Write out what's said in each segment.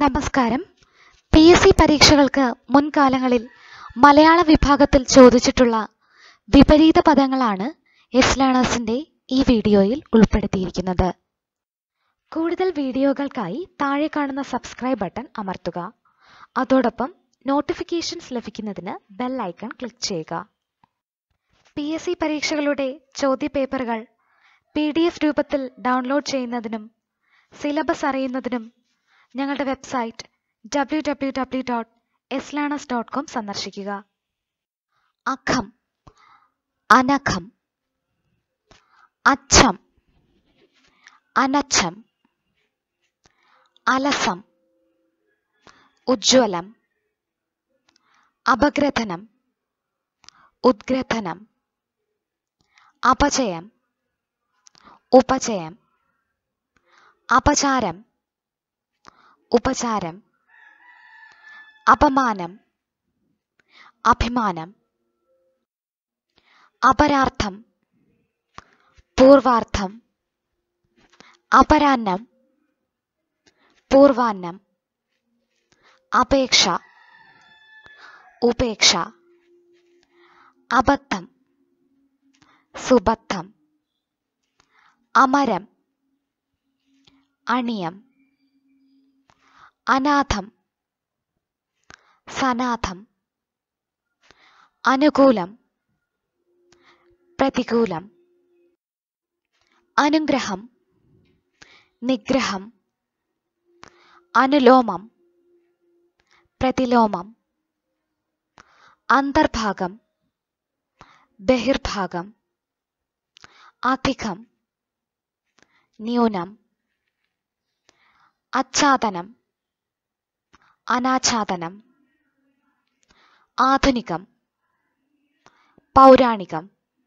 നമസ്കാരം. PSC പരീക്ഷകൾക്ക് മുൻകാലങ്ങളിൽ മലയാള വിഭാഗത്തിൽ ചോദിച്ചിട്ടുള്ള വിപരീത പദങ്ങളാണ് എസ് ലേണേഴ്സിന്റെ ഈ വീഡിയോയിൽ ഉൾപ്പെടുത്തിയിരിക്കുന്നത്. കൂടുതൽ വീഡിയോകൾക്കായി താഴെ കാണുന്ന സബ്സ്ക്രൈബ് ബട്ടൺ അമർത്തുക. അതോടൊപ്പം നോട്ടിഫിക്കേഷൻസ് ലഭിക്കുന്നതിന് ബെൽ ഐക്കൺ ക്ലിക്ക് ചെയ്യുക. PSC പരീക്ഷകളുടെ ചോദ്യപേപ്പറുകൾ PDF രൂപത്തിൽ ഡൗൺലോഡ് ചെയ്യുന്നതിനും സിലബസ് അറിയുന്നതിനും ഞങ്ങളുടെ വെബ്സൈറ്റ് www.slearners.com സന്ദർശിക്കുക. അഖം, അനഖം, അച്ഛം, അനച്ഛം, അലസം, ഉജ്ജ്വലം, അപഗ്രഥനം, ഉദ്ഗ്രഥനം, അപചയം, ഉപചയം, അപചാരം, ഉപചാരം, അപമാനം, അഭിമാനം, അപരാർത്ഥം, പൂർവാർത്ഥം, അപരാഹ്നം, പൂർവാഹ്നം, അപേക്ഷ, ഉപേക്ഷ, അബദ്ധം, സുബദ്ധം, അമരം, അണിയം, അനാഥം, സനാഥം, അനുകൂലം, പ്രതികൂലം, അനുഗ്രഹം, നിഗ്രഹം, അനുലോമം, പ്രതിലോമം, അന്തർഭാഗം, ബഹിർഭാഗം, അധികം, ന്യൂനം, ആച്ഛാദനം, അനാച്ഛാദനം, ആധുനികം, പൗരാണികം,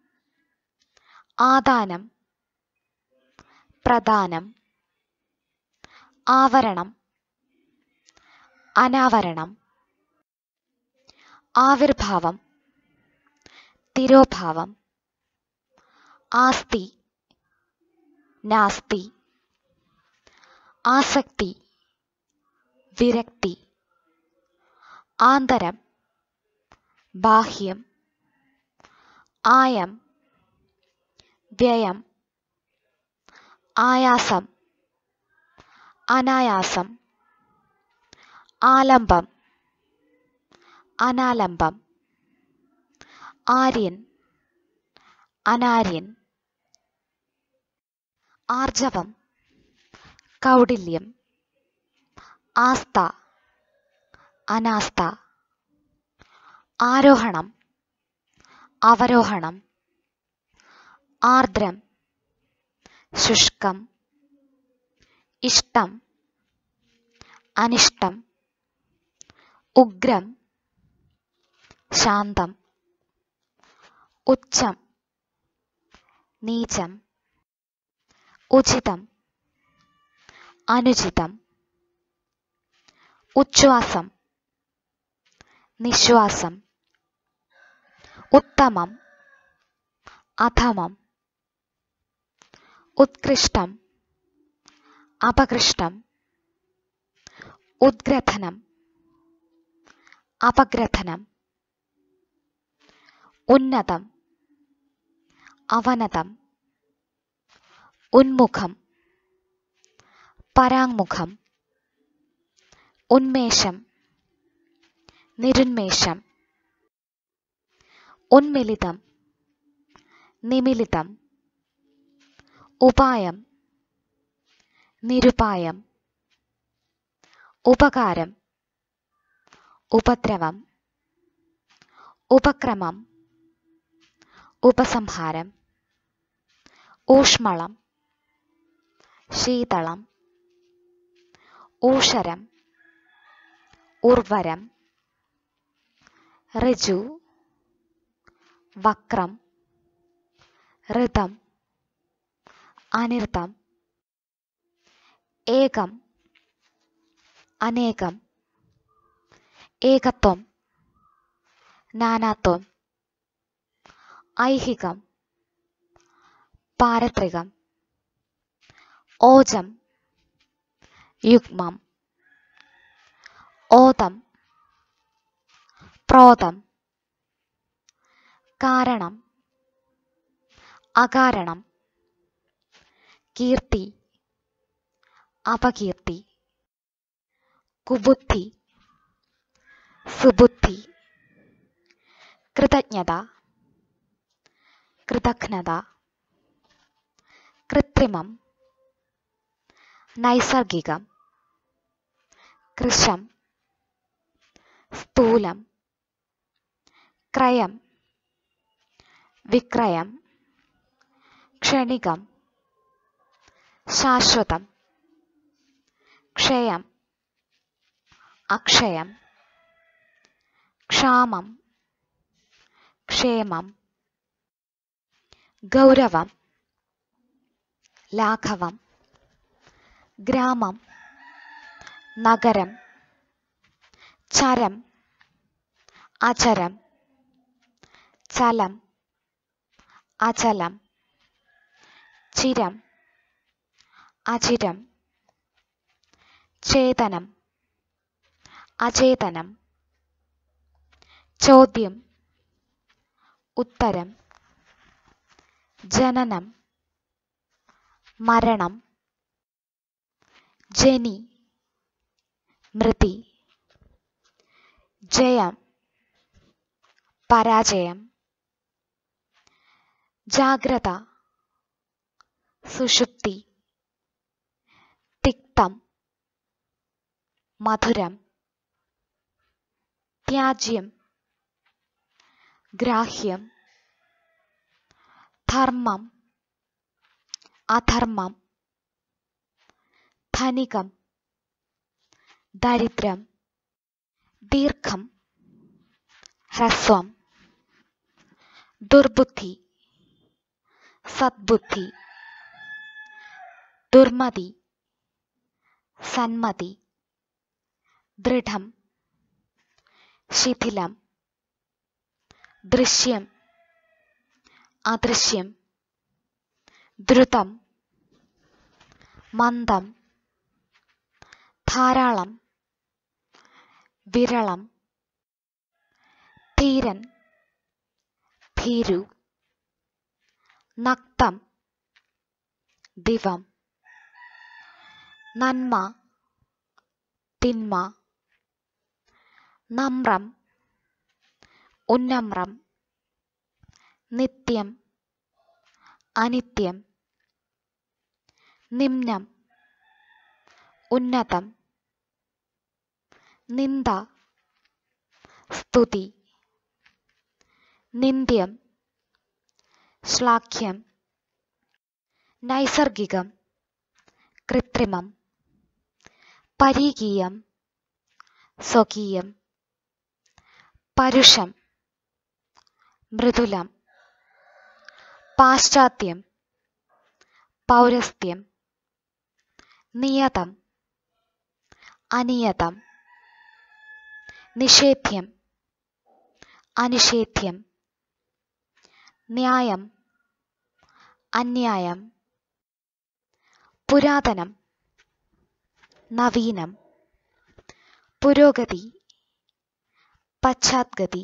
ആദാനം, പ്രദാനം, ആവരണം, അനാവരണം, ആവിർഭാവം, തിരോഭാവം, ആസ്തി, നാസ്തി, ആസക്തി, വിരക്തി, ആന്തരം, ബാഹ്യം, ആയം, വ്യയം, ആയാസം, അനായാസം, ആലംബം, അനാലംബം, ആര്യൻ, അനാര്യൻ, ആർജവം, കൗടില്യം, ആസ്ഥ, അനാസ്ഥ, ആരോഹണം, അവരോഹണം, ആർദ്രം, ശുഷ്കം, ഇഷ്ടം, അനിഷ്ടം, ഉഗ്രം, ശാന്തം, ഉച്ചം, നീചം, ഉചിതം, അനുചിതം, ഉച്ഛ്വാസം, നിശ്വാസം, ഉത്തമം, അധമം, ഉത്കൃഷ്ടം, അപകൃഷ്ടം, ഉദ്ഗ്രഥനം, അപഗ്രഥനം, ഉന്നതം, അവനതം, ഉന്മുഖം, പരാങ്മുഖം, ഉന്മേഷം, നിരുന്മേഷം, ഉന്മിലിതം, നിമിലിതം, ഉപായം, നിരുപായം, ഉപകാരം, ഉപദ്രവം, ഉപക്രമം, ഉപസംഹാരം, ഊഷ്മളം, ശീതളം, ഊഷരം, ഉർവരം, ഋജു, വക്രം, ഋതം, അനിർതം, ഏകം, അനേകം, ഏകത്വം, നാനാത്വം, ഐഹികം, പാരത്രികം, ഓജം, യുഗ്മം, ഓതം, പ്രോതം, കാരണം, അകാരണം, കീർത്തി, അപകീർത്തി, കുബുദ്ധി, സുബുദ്ധി, കൃതജ്ഞത, കൃതഘ്നത, കൃത്രിമം, നൈസർഗികം, കൃശം, സ്ഥൂലം, ക്രയം, വിക്രയം, ക്ഷണികം, ശാശ്വതം, ക്ഷയം, അക്ഷയം, ക്ഷാമം, ക്ഷേമം, ഗൗരവം, ലാഘവം, ഗ്രാമം, നഗരം, ചരം, അചരം, ചലം, അചലം, ചിരം, അചിരം, ചേതനം, അചേതനം, ചോദ്യം, ഉത്തരം, ജനനം, മരണം, ജനി, മൃതി, ജയം, പരാജയം, ജാഗ്രത, സുഷുപ്തി, തിക്തം, മധുരം, ത്യാജ്യം, ഗ്രാഹ്യം, ധർമ്മം, അധർമ്മം, ധനികം, ദരിദ്രം, ദീർഘം, ഹ്രസ്വം, ദുർബുദ്ധി, സദ്ബുദ്ധി, ദുർമതി, സന്മതി, ദൃഢം, ശിഥിലം, ദൃശ്യം, അദൃശ്യം, ദ്രുതം, മന്ദം, ധാരാളം, വിരളം, ധീരൻ, ഭീരു, നക്തം, ദിവം, നന്മ, തിന്മ, നമ്രം, ഉന്നമ്രം, നിത്യം, അനിത്യം, നിമ്നം, ഉന്നതം, നിന്ദ, സ്തുതി, നിന്ദ്യം, ശ്ലാഘ്യം, നൈസർഗികം, കൃത്രിമം, പരീകീയം, സ്വകീയം, പരുഷം, മൃദുലം, പാശ്ചാത്യം, പൗരസ്ത്യം, നിയതം, അനിയതം, നിഷേധ്യം, അനിഷേധ്യം, ന്യായം, അന്യായം, പുരാതനം, നവീനം, പുരോഗതി, പശ്ചാത്ഗതി,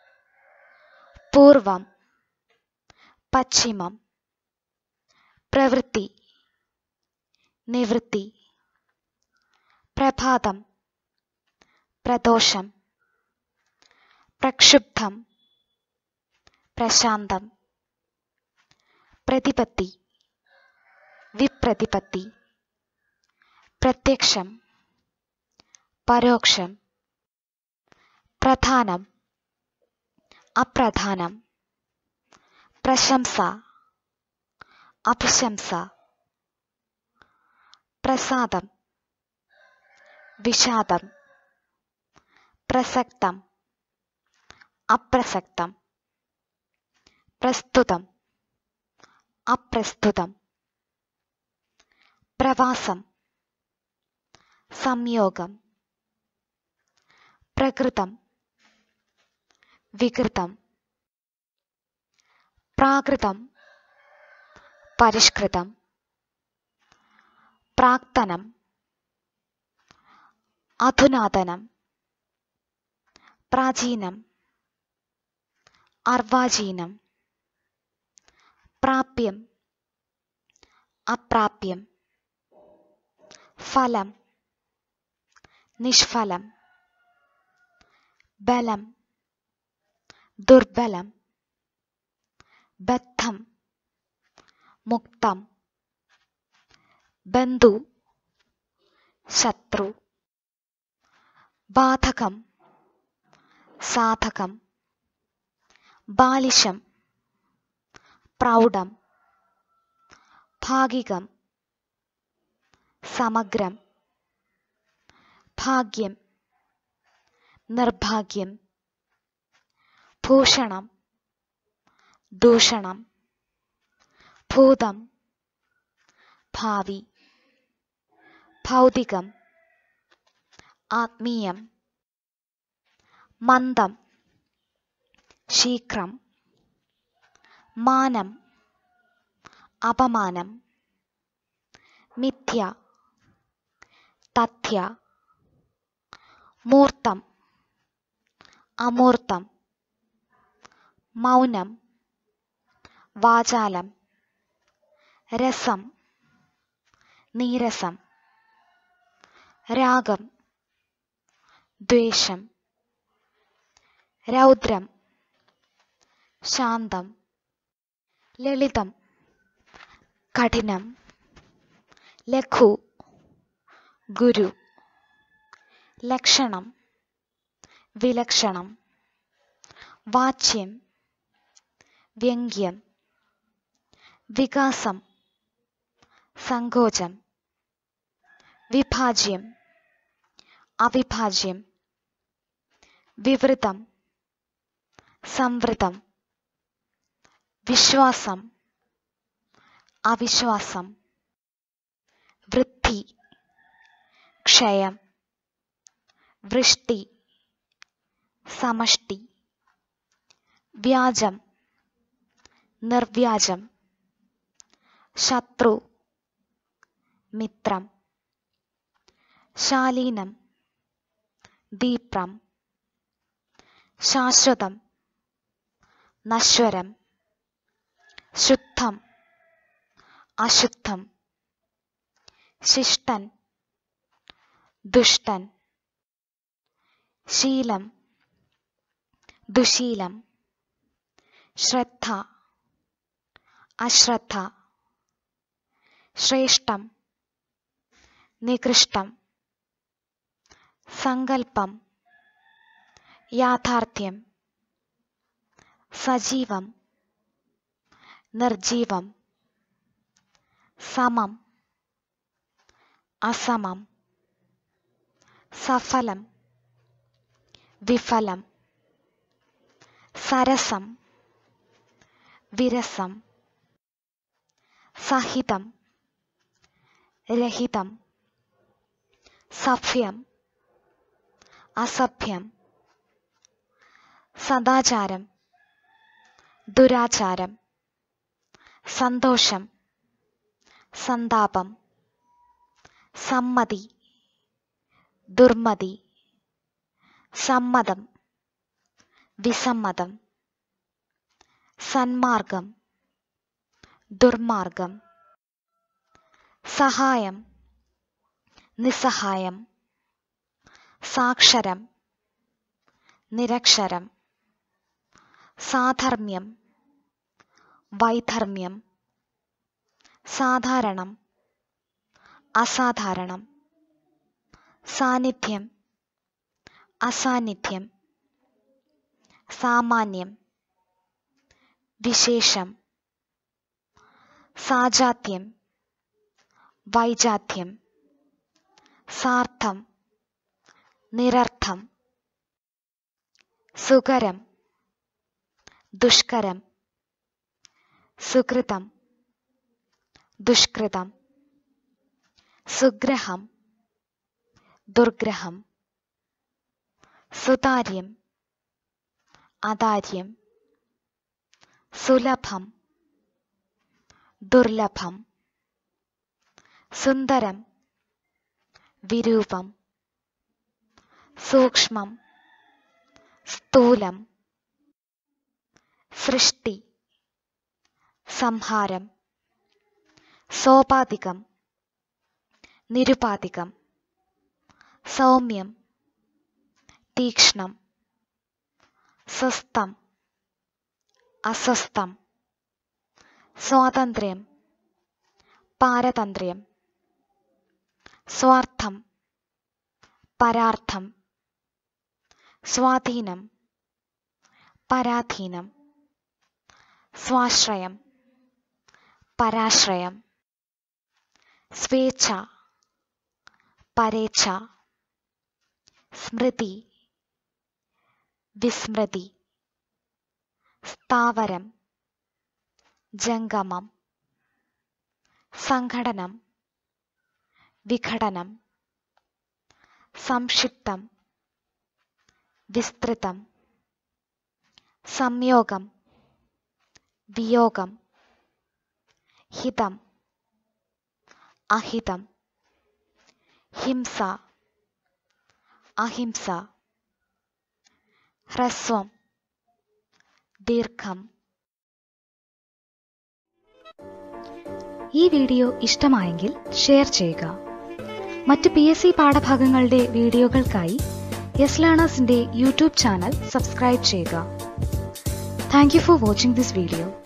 പൂർവം, പശ്ചിമം, പ്രവൃത്തി, നിവൃത്തി, പ്രഭാതം, പ്രദോഷം, പ്രക്ഷുബ്ധം, പ്രശാന്തം, പ്രതിപത്തി, വിപ്രതിപത്തി, പ്രത്യക്ഷം, പരോക്ഷം, പ്രധാനം, അപ്രധാനം, പ്രശംസ, അഭിശംസ, പ്രസാദം, വിഷാദം, പ്രസക്തം, അപ്രസക്തം, പ്രസ്തുതം, അപ്രസ്തുതം, പ്രവാസം, സംയോഗം, പ്രകൃതം, വികൃതം, പ്രാകൃതം, പരിഷ്കൃതം, പ്രാക്തനം, അധുനാതനം, പ്രാചീനം, അർവാചീനം, പ്രാപ്യം, അപ്രാപ്യം, ഫലം, നിഷ്ഫലം, ബലം, ദുർബലം, ബദ്ധം, മുക്തം, ബന്ധു, ശത്രു, ബാധകം, സാധകം, ബാലിശം, പ്രൗഢം, ഭാഗികം, സമഗ്രം, ഭാഗ്യം, നിർഭാഗ്യം, ഭൂഷണം, ദൂഷണം, ഭൂതം, ഭാവി, ഭൗതികം, ആത്മീയം, മന്ദം, ശീഘ്രം, മാനം, അപമാനം, മിഥ്യ, തഥ്യ, മൂർത്തം, അമൂർത്തം, മൗനം, വാചാലം, രസം, നീരസം, രാഗം, ദ്വേഷം, രൗദ്രം, ശാന്തം, ലളിതം, കഠിനം, ലഘു, ഗുരു, ലക്ഷണം, വിലക്ഷണം, വാച്യം, വ്യംഗ്യം, വികാസം, സങ്കോചം, വിഭാജ്യം, അവിഭാജ്യം, വിവൃതം, സംവൃതം, വിശ്വാസം, അവിശ്വാസം, വൃദ്ധി, ക്ഷയം, വൃഷ്ടി, സമഷ്ടി, വ്യാജം, നിർവ്യാജം, ശത്രു, മിത്രം, ശാലീനം, ദീപ്രം, ശാശ്വതം, നശ്വരം, ശുദ്ധം, അശുദ്ധം, ശിഷ്ടൻ, ദുഷ്ടൻ, ശീലം, ദുശീലം, ശ്രദ്ധ, അശ്രദ്ധ, ശ്രേഷ്ഠം, നികൃഷ്ടം, സങ്കൽപ്പം, യാഥാർത്ഥ്യം, സജീവം, നിർജീവം, സമം, അസമം, സഫലം, വിഫലം, സരസം, വിരസം, സഹിതം, രഹിതം, സഭ്യം, അസഭ്യം, സദാചാരം, ദുരാചാരം, സന്തോഷം, സന്താപം, സമ്മതി, ദുർമതി, സമ്മതം, വിസമ്മതം, സന്മാർഗം, ദുർമാർഗം, സഹായം, നിസ്സഹായം, സാക്ഷരം, നിരക്ഷരം, സാധർമ്മ്യം, വൈധർമ്മ്യം, സാധാരണം, അസാധാരണം, സാന്നിധ്യം, അസാന്നിധ്യം, സാമാന്യം, വിശേഷം, സാജാത്യം, വൈജാത്യം, സാർത്ഥം, നിരർത്ഥം, സുകരം, ദുഷ്കരം, സുകൃതം, ദുഷ്കൃതം, സുഗ്രഹം, ദുർഗ്രഹം, സുതാര്യം, അതാര്യം, സുലഭം, ദുർലഭം, സുന്ദരം, വിരൂപം, സൂക്ഷ്മം, സ്ഥൂലം, സൃഷ്ടി, സംഹാരം, സോപാധികം, നിരുപാധികം, സൗമ്യം, തീക്ഷ്ണം, സ്വസ്ഥം, അസ്വസ്ഥം, സ്വാതന്ത്ര്യം, പാരതന്ത്ര്യം, സ്വാർത്ഥം, പരാർത്ഥം, സ്വാധീനം, പരാധീനം, സ്വാശ്രയം, പരാശ്രയം, സ്വേച്ഛ, പരേച്ഛ, സ്മൃതി, വിസ്മൃതി, സ്ഥാവരം, ജംഗമം, സംഘടനം, വിഘടനം, സംക്ഷിപ്തം, വിസ്തൃതം, സംയോഗം, വിയോഗം, ഹിതം, അഹിതം, ഹിംസ, അഹിംസ, ഹ്രസ്വം, ദീർഘം. ഈ വീഡിയോ ഇഷ്ടമായെങ്കിൽ ഷെയർ ചെയ്യുക. മറ്റ് PSC പാഠഭാഗങ്ങളുടെ വീഡിയോകൾക്കായി യെസ് ലേണേഴ്സിന്റെ യൂട്യൂബ് ചാനൽ സബ്സ്ക്രൈബ് ചെയ്യുക. Thank you for watching this video.